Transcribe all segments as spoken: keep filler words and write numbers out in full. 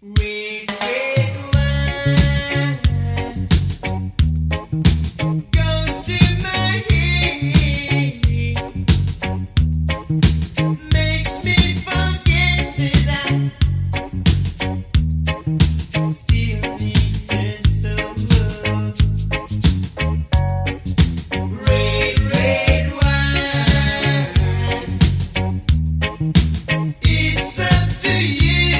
Red, red wine goes to my head, makes me forget that I still need her so much. Red, red wine, it's up to you.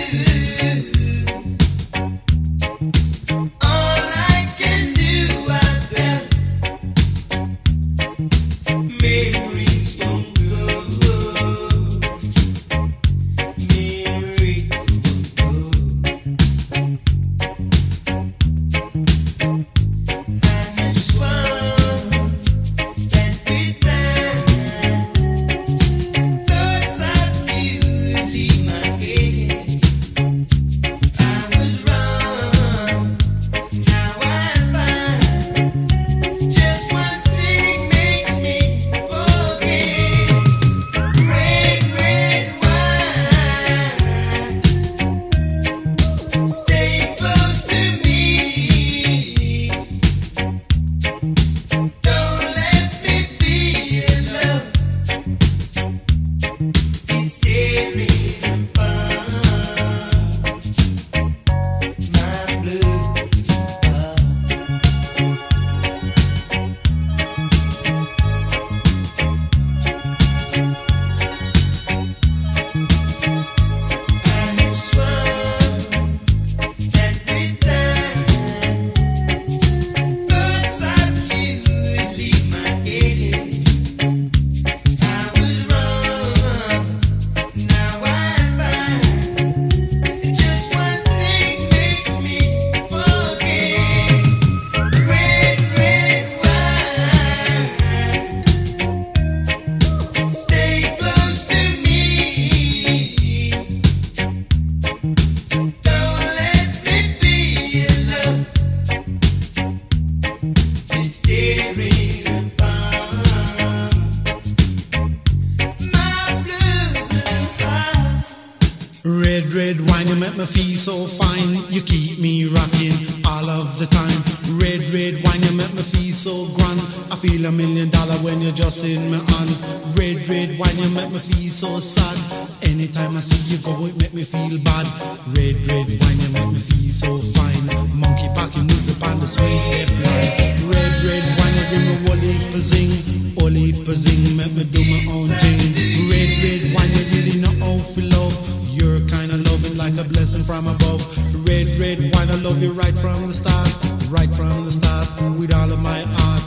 Red, red wine, you make me feel so fine. You keep me rocking all of the time. Red, red wine, you make me feel so grand. I feel a million dollar when you're just in my hand. Red, red wine, you make me feel so sad. Anytime I see you go, it make me feel bad. Red, red wine, you make me feel so fine. Monkey packing music on the sweet red wine. Red, red wine, you give me whole heap of zing. Whole heap of zing, make me do my own thing. Red, red wine, you really know how to love. You're kinda loving like a blessing from above. Red, red wine, I love you right from the start. Right from the start, with all of my heart.